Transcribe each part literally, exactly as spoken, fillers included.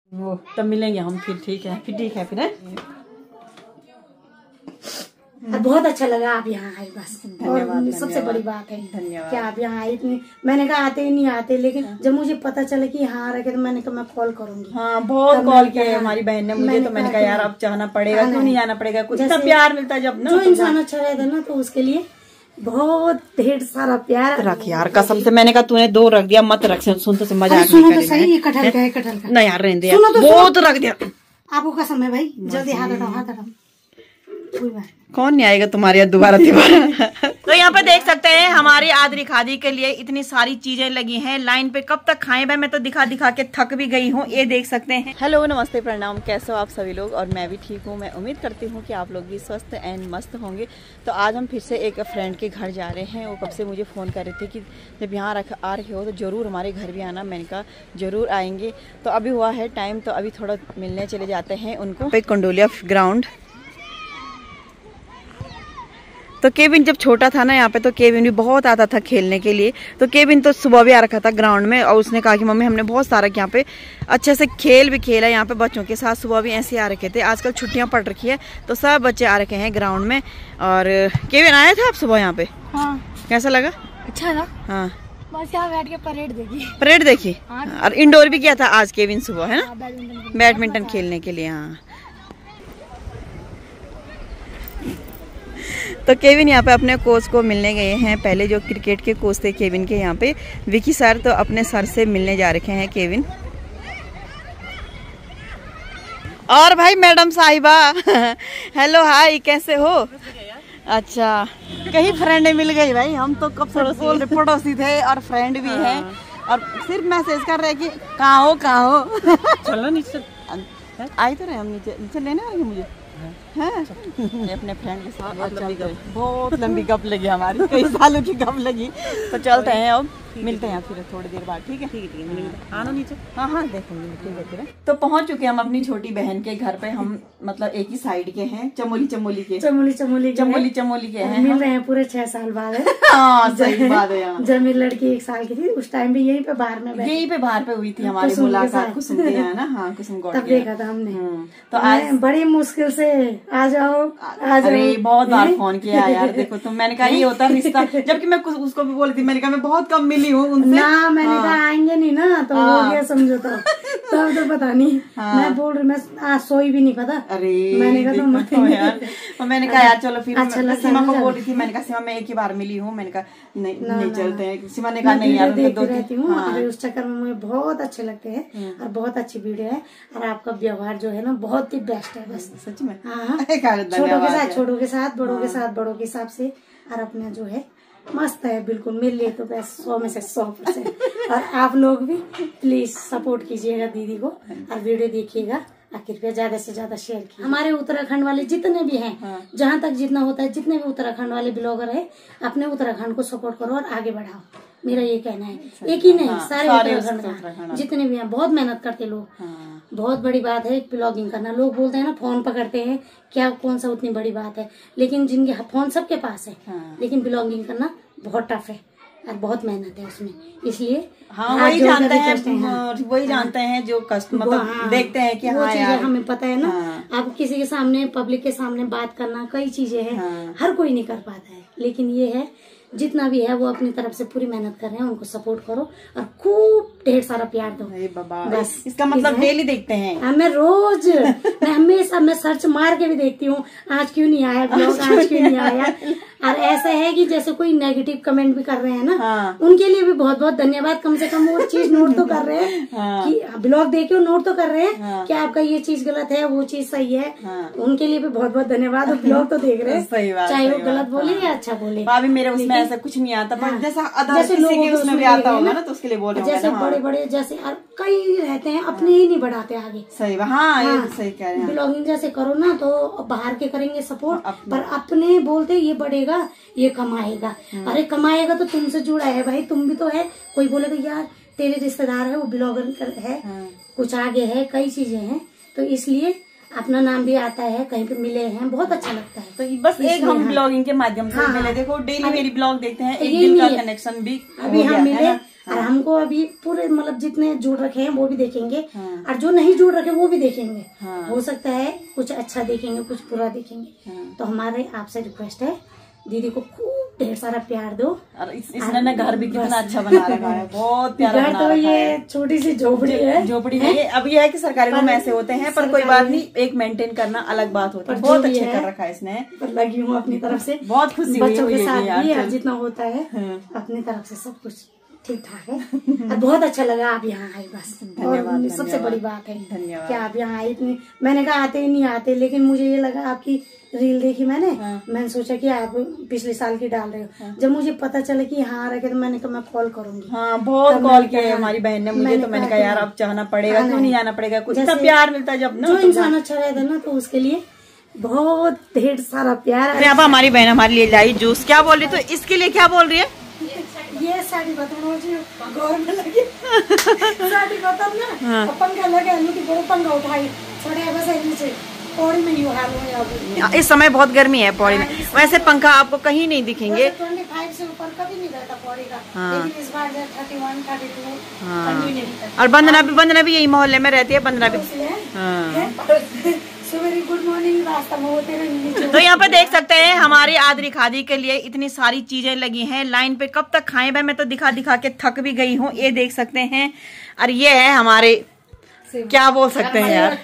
वो तब मिलेंगे हम फिर। ठीक है फिर, ठीक है फिर है? बहुत अच्छा लगा आप यहाँ आए, बस। और सबसे बड़ी बात है धन्यवाद क्या आप यहाँ आए। इतनी मैंने कहा आते ही नहीं आते, लेकिन जब मुझे पता चला कि यहाँ आ रखे तो मैंने कहा मैं कॉल करूंगी। हाँ बहुत कॉल किया हमारी बहन ने मुझे, तो मैंने कहा यार अब चाहना पड़ेगा, क्यों नहीं जाना पड़ेगा, कुछ इतना प्यार मिलता है जब ना। जो इंसान अच्छा रहता है ना तो उसके लिए बहुत ढेर सारा प्यार। रख यार कसम से, मैंने कहा तूने दो रख दिया, मत रख, सुन तो मजा सुनो तो सही, ये कटहल का है, कटहल का। नहीं यार रहने दे, बहुत रख दिया। आपको कसम है भाई, जल्दी हाथ हटाओ, हाथ हटाओ। कौन नहीं आएगा तुम्हारे यहाँ दोबारा दोबारा। तो यहाँ पे देख सकते हैं हमारी आदरी खादी के लिए इतनी सारी चीजें लगी हैं लाइन पे। कब तक खाएं भाई, मैं तो दिखा दिखा के थक भी गई हूँ। ये देख सकते हैं। हेलो नमस्ते प्रणाम, कैसे हो आप सभी लोग? और मैं भी ठीक हूँ। मैं उम्मीद करती हूँ कि आप लोग भी स्वस्थ एंड मस्त होंगे। तो आज हम फिर से एक फ्रेंड के घर जा रहे हैं। वो कब से मुझे फ़ोन कर रहे थे कि जब यहाँ रख आ रहे हो तो ज़रूर हमारे घर भी आना। मैंने कहा ज़रूर आएंगे। तो अभी हुआ है टाइम, तो अभी थोड़ा मिलने चले जाते हैं उनको। एक कंडोलिया ग्राउंड। तो केविन जब छोटा था ना यहाँ पे, तो केविन भी बहुत आता था खेलने के लिए। तो केविन तो सुबह भी आ रखा था ग्राउंड में, और उसने कहा कि मम्मी हमने बहुत सारा यहाँ पे अच्छे से खेल भी खेला यहाँ पे बच्चों के साथ। सुबह भी ऐसे आ रखे थे। आजकल छुट्टियाँ पड़ रखी है तो सब बच्चे आ रखे हैं ग्राउंड में। और केविन आया था आप सुबह यहाँ पे? हाँ। कैसा लगा? अच्छा था। हाँ बस यहाँ बैठ के परेड देखी। परेड देखी। और इंडोर भी किया था आज केविन सुबह, है ना? बैडमिंटन बैडमिंटन खेलने के लिए। हाँ तो केविन यहाँ पे अपने कोच को मिलने गए हैं। पहले जो क्रिकेट के कोच थे केविन के यहाँ पे, विकी सर, तो अपने सर से मिलने जा रखे हैं केविन। और भाई मैडम साहिबा हेलो हाय, कैसे हो? अच्छा कहीं फ्रेंड मिल गई भाई, हम तो कब से बोल रहे पड़ोसी थे और फ्रेंड भी हैं, और सिर्फ मैसेज कर रहे कि कहाँ हो कहाँ हो। चलो नीचे आई तो रहे हम, नीचे नीचे लेने वाले मुझे है अपने फ्रेंड के साथ। बहुत लंबी गप, बहुत लंबी गप लगी हमारी, कई सालों की गप लगी। तो चलते हैं अब, मिलते हैं फिर थोड़ी देर बाद। ठीक है ठीक है, आना नीचे। हाँ हाँ देखेंगे, ठीक है फिर। तो पहुंच चुके हम अपनी छोटी बहन के घर पे। हम मतलब एक ही साइड के हैं, चमोली चमोली के चमोली चमोली चमोली चमोली के हैं। मिल रहे हैं पूरे छह साल बाद है। हाँ सही बात है। जब मेरी लड़की एक साल की थी उस टाइम भी यहीं पे बाहर में यहीं पे बाहर पे हुई थी हमारी मुलाकात, कुसुम के यहाँ ना। हाँ कुसुम गौड़, तब देखा था हमने। तो आज बड़ी मुश्किल से आ जाओ आ जाओ। अरे बहुत बार फोन किया यार, देखो तुम। मैंने कहा ये होता रिश्ता, जबकि मैं उसको भी बोली थी, मैंने कहा मैं बहुत कम मिली हूँ उनसे ना। मैंने कहा आएंगे नहीं ना तो हो गया समझो। तो तब तो पता नहीं। मैं बोल रही, मैं आज सोई भी नहीं पता। अरे मैंने कहा तो यार, और मैंने कहा यार चलो फिर। अच्छा सीमा को बोल रही थी, मैंने कहा सीमा मैं एक ही बार मिली हूँ। मैंने कहा नहीं नहीं चलते हैं। सीमा ने कहा नहीं यार, देखती रहती हूँ। अरे उस चक्कर में मुझे बहुत अच्छे लगते हैं और बहुत अच्छी वीडियो है, और आपका व्यवहार जो है ना बहुत ही बेस्ट है। बस सच में। हाँ छोटों के साथ छोटों के साथ, बड़ों के साथ बड़ों के हिसाब से, और अपना जो है मस्त है बिल्कुल। मिल लिए तो बस सौ में से सौ परसेंट। और आप लोग भी प्लीज सपोर्ट कीजिएगा दीदी को, और वीडियो देखिएगा, और कृपया ज्यादा से ज्यादा शेयर कीजिए। हमारे उत्तराखंड वाले जितने भी हैं, हाँ। जहाँ तक जितना होता है, जितने भी उत्तराखंड वाले ब्लॉगर है, अपने उत्तराखंड को सपोर्ट करो और आगे बढ़ाओ। मेरा ये कहना है। एक ही नहीं, हाँ, सारे उत्तराखंड जितने भी हैं, बहुत मेहनत करते लोग। हाँ। बहुत बड़ी बात है ब्लॉगिंग करना। लोग बोलते हैं ना फोन पकड़ते हैं, क्या कौन सा उतनी बड़ी बात है, लेकिन जिनके फोन सबके पास है, हाँ। लेकिन ब्लॉगिंग करना बहुत टफ है और बहुत मेहनत है उसमें। इसलिए हाँ वही जानते हैं, वही जानते हैं जो कस्ट मतलब हाँ, देखते हैं कि वो हाँ चीजें हमें पता है ना। हाँ। अब किसी के सामने, पब्लिक के सामने बात करना, कई चीजें हैं, हाँ। हर कोई नहीं कर पाता है, लेकिन ये है जितना भी है वो अपनी तरफ से पूरी मेहनत कर रहे हैं, उनको सपोर्ट करो और खूब ढेर सारा प्यार दो। बाबा बस इसका मतलब डेली देखते हैं। मैं रोज मैं हमेशा मैं सर्च मार के भी देखती हूँ, आज क्यों नहीं आया ब्लॉग, आज क्यों नहीं आया। और ऐसा है कि जैसे कोई नेगेटिव कमेंट भी कर रहे हैं ना, हाँ। उनके लिए भी बहुत बहुत धन्यवाद। कम से कम वो चीज नोट तो कर रहे हैं, हाँ। कि ब्लॉग देखे नोट तो कर रहे हैं, हाँ। कि आपका ये चीज गलत है, वो चीज सही है, हाँ। उनके लिए भी बहुत बहुत धन्यवाद। ब्लॉग तो देख रहे हैं, सही बात, चाहे वो गलत बोले या अच्छा बोले। भाभी मेरे उसमें ऐसा कुछ नहीं आता, पर जैसा जैसे लोगों के उसमें भी आता होगा ना, तो उसके लिए बोल रहे हैं। जैसे बड़े बड़े जैसे कई रहते हैं, अपने ही नहीं बढ़ाते आगे। सही हाँ, ये तो सही कह रहे हैं। ब्लॉगिंग जैसे करो ना तो बाहर के करेंगे सपोर्ट, पर अपने बोलते ये बढ़ेगा, ये कमाएगा। अरे कमाएगा तो तुमसे जुड़ा है भाई, तुम भी तो है। कोई बोलेगा यार तेरे रिश्तेदार है, वो ब्लॉगर है, कुछ आगे है, कई चीजें हैं, तो इसलिए अपना नाम भी आता है, कहीं पे मिले हैं, बहुत अच्छा लगता है। तो बस एक हम ब्लॉगिंग के माध्यम से मिले। देखो डेली मेरी ब्लॉग देखते हैं, एक दिल का कनेक्शन भी अभी हम मिले हाँ। और हमको अभी पूरे मतलब जितने जुड़ रखे हैं वो भी देखेंगे, हाँ। और जो नहीं जुड़ रखे वो भी देखेंगे, हाँ। हो सकता है कुछ अच्छा देखेंगे कुछ बुरा देखेंगे, हाँ। तो हमारे आपसे रिक्वेस्ट है दीदी को खूब ढेर सारा प्यार दो। और इस, इसने ना घर भी कितना अच्छा बना रखा है, बहुत प्यारा बना तो रखा ये छोटी सी झोपड़ी है, झोपड़ी है ये। अब ये है कि सरकारी रूम ऐसे होते हैं, पर कोई बात नहीं, एक मेंटेन करना अलग बात होती है। बहुत अच्छे कर रखा है इसने, लगी हूँ अपनी तरफ से, बहुत खुशी हुई बच्चों के साथ भी जितना होता है अपनी तरफ से सब कुछ ठीक ठाक है। और बहुत अच्छा लगा आप यहाँ आए, बस और सबसे बड़ी बात है कि आप यहाँ आए। इतनी मैंने कहा आते ही नहीं आते, लेकिन मुझे ये लगा आपकी रील देखी मैंने, हाँ। मैंने सोचा कि आप पिछले साल की डाल रहे हो, हाँ। जब मुझे पता चला कि यहाँ रखे तो मैंने कहा मैं कॉल करूंगी। हाँ, बहुत कॉल किया हमारी बहन ने मुझे, तो मैंने कहा यार अब चाहना पड़ेगा, क्यों नहीं जाना पड़ेगा, कुछ इतना प्यार मिलता है जब ना, जो इंसान अच्छा रहता है ना, तो उसके लिए बहुत ढेर सारा प्यार। अरे अब हमारी बहन हमारे लिए लाई जूस, क्या बोल रही, तो इसके लिए क्या बोल रही है? ये साड़ी बताओ जी, गौर में लगी साड़ी बताओ ना, हाँ। पंखा लगे बड़ो पंखा उठाई छोड़े बस नीचे पौड़ी में यू हाल। इस समय बहुत गर्मी है पौड़ी में, वैसे पंखा आपको कहीं नहीं दिखेंगे, पच्चीस से ऊपर कभी नहीं रहता पौड़ी का, हाँ। लेकिन इस बार इकतीस, बत्तीस, हाँ। और बंदना भी बंदना भी यही मोहल्ले में रहती है, बंदना भी, हाँ। वेरी गुड मॉर्निंग, रास्ता में होते रहेंगे। तो यहाँ पे देख सकते हैं हमारी आदरी खादी के लिए इतनी सारी चीजें लगी हैं लाइन पे, कब तक खाएं भाई, मैं तो दिखा दिखा के थक भी गई हूँ। ये देख सकते हैं, और ये है हमारे क्या बोल सकते हैं यार,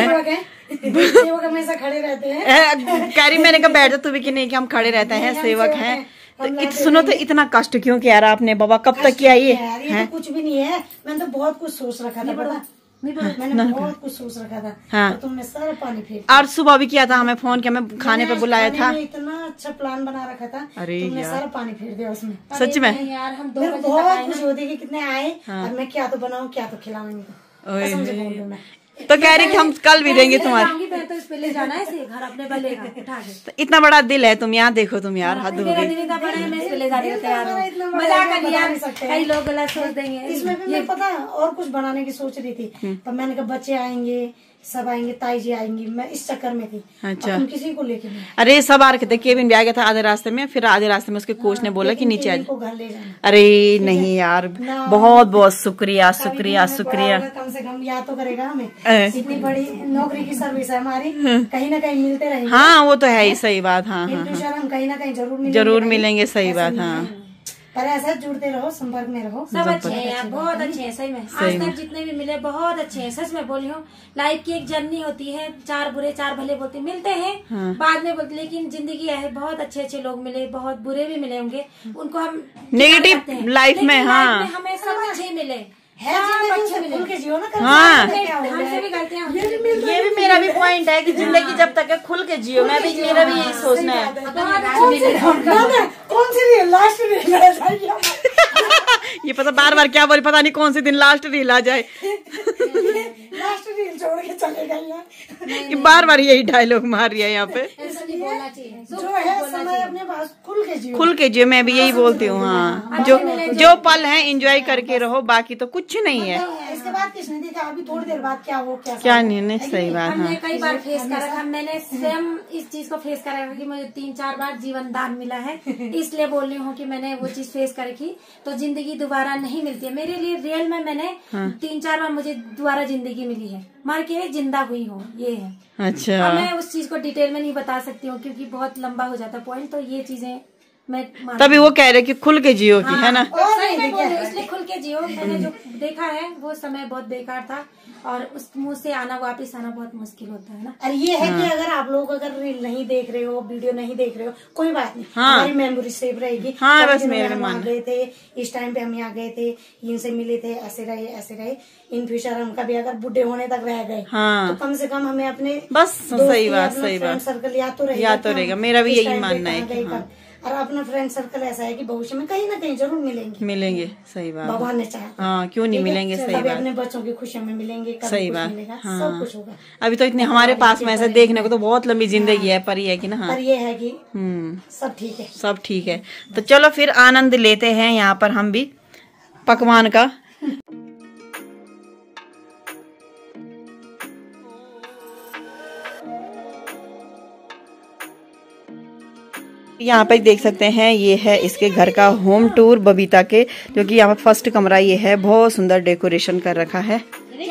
सेवक हमेशा खड़े रहते हैं। कह रही मैंने कहा बैठ जा तू भी कि नहीं कि हम खड़े रहते हैं, सेवक हैं। तो इत, सुनो तो इतना कष्ट क्यों किया रहा आपने बाबा, कब तक किया ये? ये तो कुछ भी नहीं है, मैंने तो बहुत कुछ सोच रखा था, पता मैंने बहुत कुछ सोच रखा था, हाँ। तो तुमने सारा पानी फेंक, और सुबह भी किया था, हमें फोन किया, मैं खाने पे बुलाया था, इतना अच्छा प्लान बना रखा था, अरे तुमने सारा पानी फेर दिया उसमें, सच में यार। हम दो बजे बहुत खुश होती कि कितने आए, और मैं क्या तो बनाऊं क्या तो खिलाऊंगी, तो कह रही कि हम कल भी देंगे तुम्हारे, तो इस पे ले जाना है इसे घर अपने बले का उठा के। तो इतना बड़ा दिल है, तुम यहाँ देखो तुम यार, हद हो गई। कई लोग गलत सोच देंगे, इसमें भी मैं पता और कुछ बनाने की सोच रही थी, पर मैंने कहा बच्चे आएंगे, सब आएंगे, ताई जी आएंगी, मैं इस चक्कर में थी। अच्छा, तुम किसी को लेके नहीं? अरे सब आ रखे थे, केविन भी आ गया था आधे रास्ते में, फिर आधे रास्ते में उसके कोच ने बोला कि नीचे आ घर ले जाना। अरे नहीं यार, बहुत बहुत शुक्रिया शुक्रिया शुक्रिया, कम से कम याद तो करेगा हमें, इतनी बड़ी नौकरी की सर्विस है हमारी, कहीं ना कहीं मिलते रहेंगे। हाँ वो तो है ही, सही बात, हाँ हाँ हम कहीं ना कहीं जरूर मिलेंगे, जरूर मिलेंगे, सही बात, हाँ। पर ऐसा जुड़ते रहो, संपर्क में रहो, सब अच्छे हैं यार, बहुत अच्छे हैं, सही में आज तक जितने भी मिले बहुत अच्छे हैं, सच में बोली हूँ। लाइफ की एक जर्नी होती है, चार बुरे चार भले बोलते मिलते हैं, हाँ। बाद में बोलते, लेकिन जिंदगी है, बहुत अच्छे अच्छे लोग मिले, बहुत बुरे भी मिले होंगे, उनको हम नेगेटिव लाइफ में, हाँ हमें सब अच्छे मिले है, खुल के जियो ना, हाँ। हमसे भी गलतियां, ये भी मेरा भी पॉइंट है कि जिंदगी जब तक है खुल के जियो, मैं भी, मेरा भी यही सोचना है। कौन सी लास्ट रील ये पता बार बार क्या बोली, पता नहीं कौन सी दिन लास्ट रील आ जाए, लास्ट रील छोड़ के चलेगा यार, ये बार बार यही डायलॉग मार रही है यहाँ पे। जो है समय अपने पास खुल के जियो, खुल के जियो, मैं भी यही बोलती हूँ, हाँ। जो जो पल है एंजॉय करके रहो, बाकी तो कुछ नहीं है। इसके बाद किसने देखा अभी थोड़ी देर बाद क्या हो क्या क्या नहीं, नहीं सही बात, हमने कई बार फेस कर रखा, मैंने स्वयं इस चीज को फेस कर रखा कि मुझे तीन चार बार जीवन दान मिला है, इसलिए बोल रही हूँ कि मैंने वो चीज फेस कर रखी, तो जिंदगी दोबारा नहीं मिलती है मेरे लिए, रियल में मैंने हाँ। तीन चार बार मुझे दोबारा जिंदगी मिली है, मर के जिंदा हुई हूँ, ये है। अच्छा, मैं उस चीज को डिटेल में नहीं बता सकती हूँ क्योंकि बहुत लंबा हो जाता पॉइंट, तो ये चीजें मैं तभी वो कह रहे कि खुल के जियो की, है ना, इसलिए खुल के जियो। मैंने जो देखा है वो समय बहुत बेकार था, और उस मुंह से आना वापस आना बहुत मुश्किल होता है ना। और ये है हाँ। कि अगर आप लोग अगर रील नहीं देख रहे हो, वीडियो नहीं देख रहे हो, कोई बात नहीं, हाँ। हमारी मेमोरी सेव रहेगी। हाँ, बस मेरे हम आ गए थे, इस टाइम पे हम यहाँ गए थे, इनसे मिले थे, ऐसे रहे ऐसे रहे, इन फ्यूचर हम कभी अगर बुढ़े होने तक रह गए, हाँ। तो कम से कम हमें अपने बस सही बात, सही बात, सर्कल याद तो रहेगा, याद तो रहेगा, मेरा भी यही मानना है। और अपना फ्रेंड सर्कल ऐसा है कि भविष्य में कहीं ना कहीं जरूर मिलेंगे, मिलेंगे, सही बात, भगवान ने चाहा, हाँ क्यों नहीं मिलेंगे, सही बात, अपने बच्चों की खुशियों में मिलेंगे, सही बात, हाँ। सब कुछ होगा। अभी तो इतने हमारे पास में ऐसे देखने को तो बहुत लंबी जिंदगी है, पर ये है कि ना, हाँ, पर ये है कि हम्म सब ठीक है, सब ठीक है। तो चलो फिर आनंद लेते हैं यहाँ पर हम भी पकवान का। यहाँ पे देख सकते हैं ये है इसके घर का होम टूर बबीता के, जो कि यहाँ पे फर्स्ट कमरा ये है। बहुत सुंदर डेकोरेशन कर रखा है।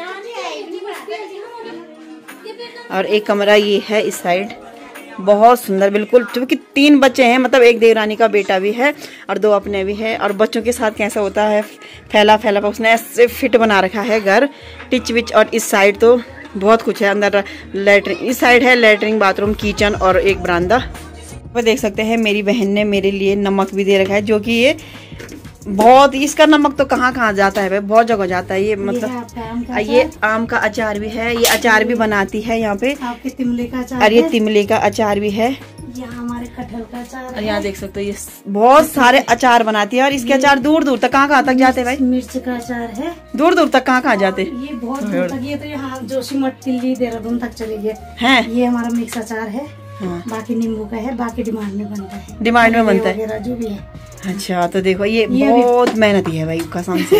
और एक कमरा ये है इस साइड, बहुत सुंदर बिल्कुल। क्योंकि तीन बच्चे हैं, मतलब एक देवरानी का बेटा भी है और दो अपने भी है। और बच्चों के साथ कैसा होता है, फैला फैला पर उसने ऐसे फिट बना रखा है घर, टिच विच। और इस साइड तो बहुत कुछ है अंदर, लेटरिन इस साइड है, लेटरिन बाथरूम किचन और एक बरामदा। वो देख सकते हैं मेरी बहन ने मेरे लिए नमक भी दे रखा है, जो कि ये बहुत, इसका नमक तो कहाँ कहाँ जाता है भाई, बहुत जगह जाता है ये। मतलब ये, ये आम का अचार भी है, ये अचार भी बनाती है यहाँ पे। आपके तिमले का अचार, और ये तिमले का अचार भी है। यहाँ हमारे कटहल का अचार, और यहाँ देख सकते हो ये बहुत सारे अचार बनाती है। और इसके अचार दूर दूर तक कहाँ कहाँ तक जाते हैं भाई? मिर्च का अचार है, दूर दूर तक कहाँ कहाँ जाते? ये बहुत दूर तक, ये तो यहाँ जोशीमठ दिल्ली देहरादून तक चले गए हैं। ये हमारा मिक्स अचार है। हाँ। बाकी नींबू का है, बाकी डिमांड में बनता है, डिमांड में बनता है जो भी है। अच्छा, तो देखो ये, ये बहुत मेहनती है भाई कसम से।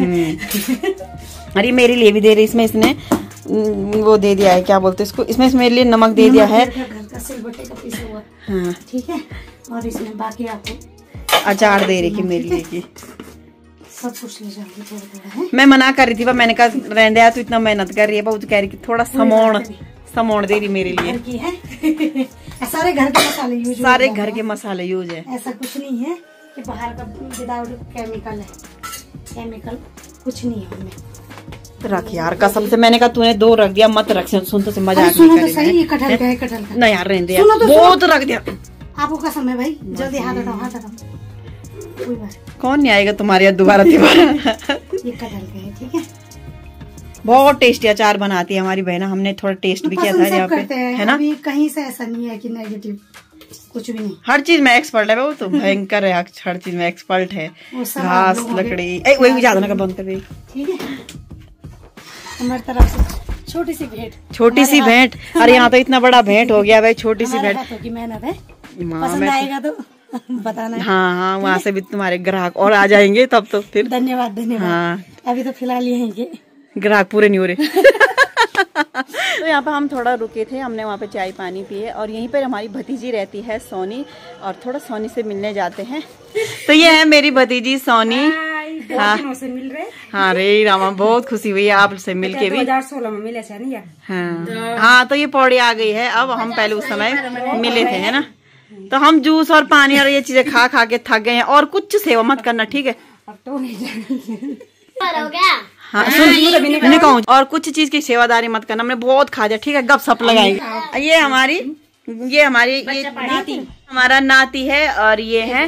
अरे मेरे लिए भी दे रही, इसमें इसने वो दे दिया है, क्या बोलते हैं इसको, इसमें मेरे लिए नमक दे दिया है। घर का सिलबट्टे का पीसा हुआ। हाँ ठीक है। और इसमें बाकी आपको अचार दे रही है मेरे लिए की, सब कुछ ले जाऊंगी थोड़ा थोड़ा है। मैं मना कर रही थी, पर मैंने कहा रहने तू इतना मेहनत कर रही है, बहुत कह रही थोड़ा समोण समोण दे रही मेरे लिए। की है। सारे घर के मसाले यूज, सारे घर के मसाले यूज है। ऐसा कुछ नहीं है कि बाहर का विदाउट केमिकल है, केमिकल कुछ नहीं है उनमें। रख यार कसम से, मैंने कहा तूने दो रख दिया, मत रख, सुन तो मजाक सुनो तो सही, ये कटहल का है, कटहल का। नहीं यार रहने दे, बहुत रख दिया। आपको कसम है भाई, जल्दी हाथ हटाओ, हाथ हटाओ। कोई बात, कौन नहीं आएगा तुम्हारे यहाँ दोबारा दोबारा। ये कटहल का है, ठीक है। बहुत टेस्टी अचार बनाती है हमारी बहना, हमने थोड़ा टेस्ट भी किया था यहाँ पे, है ना। अभी कहीं से ऐसा नहीं है कि नेगेटिव कुछ भी नहीं, हर चीज में एक्सपर्ट है वो तो, भयंकर है, हर चीज में एक्सपर्ट है। घास लकड़ी वही भी ज्यादा ना बंद कर रही, ठीक है। हमारी तरफ से छोटी सी भेंट, छोटी सी भेंट। अरे यहाँ तो इतना बड़ा भेंट हो गया भाई, छोटी सी भेंट की मेहनत है। पसंद आएगा तो बताना। हाँ हाँ, वहाँ से भी तुम्हारे ग्राहक और आ जाएंगे तब तो फिर। धन्यवाद धन्यवाद। हाँ अभी तो फिलहाल यहीं के ग्राहक पूरे नहीं हो रहे। तो यहाँ पे हम थोड़ा रुके थे, हमने वहाँ पे चाय पानी पिए। और यहीं पर हमारी भतीजी रहती है सोनी, और थोड़ा सोनी से मिलने जाते हैं। तो ये है मेरी भतीजी सोनी। हाँ से मिल रहे। हाँ रे रामा, बहुत खुशी हुई है आपसे मिलके भी। दो हज़ार सोलह में मिले थे नहीं? हाँ हाँ, तो ये पौड़ी आ गई है अब, हम पहले उस समय मिले थे, है ना। तो हम जूस और पानी और ये चीजें खा खा के थक गए हैं, और कुछ सेवा मत करना, ठीक है। अब तो नहीं हो गया। हाँ सुन, मैंने कहूँ और कुछ चीज की सेवादारी मत करना, हमने बहुत खा दिया, ठीक है। गप सप लगाएंगे। ये हमारी ये हमारी ये नाती, हमारा नाती है। और ये है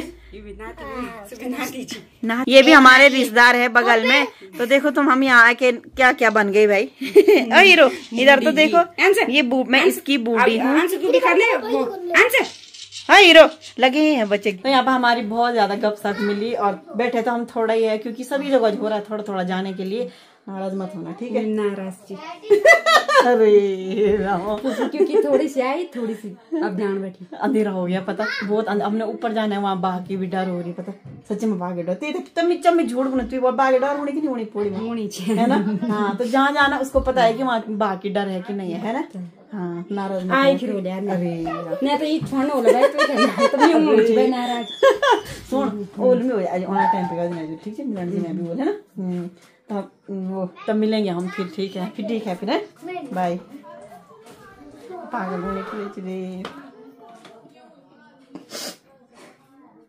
ना, ये भी हमारे रिश्तेदार है बगल में। तो देखो तुम, हम यहाँ आके क्या क्या बन गई भाई। ओ हीरो, इधर तो देखो, ये मैं इसकी बूढ़ी हूँ। हाँ हीरो लगे ही हैं बच्चे। तो यहाँ पर हमारी बहुत ज्यादा गपशप मिली, और बैठे तो हम थोड़ा ही है, क्योंकि सभी जगह हो रहा है थोड़ा थोड़ा जाने के लिए। नाराज मत होना, ठीक है। नाराज जी। अरे रामो, क्योंकि थोड़ी सी आई, थोड़ी सी अब ध्यान बैठी। अंधेरा हो गया पता, बहुत हमने ऊपर जाना है, वहाँ बाघ की भी डर हो रही पता, सच में बाघ डर। तमी चम्मी झूठ बोलती है, बाघ डर होने की नहीं होनी पौड़ी में होनी चाहिए, है ना। हाँ, तो जहाँ जाना उसको पता है कि वहाँ बाघ की डर है कि नहीं है, है ना। हाँ नाराज आई फिर बोले, अरे मैं तो ये छोड़ने वाला भाई, तो तो मैं मुझे भाई नाराज सुन ओल में हो जाए ऑन टाइम पे कर देना, ठीक है। मिलन जी मैं भी बोले ना, तब वो तब मिलेंगे हम फिर, ठीक है। फिर ठीक है, फिर बाय। पागल होने के लिए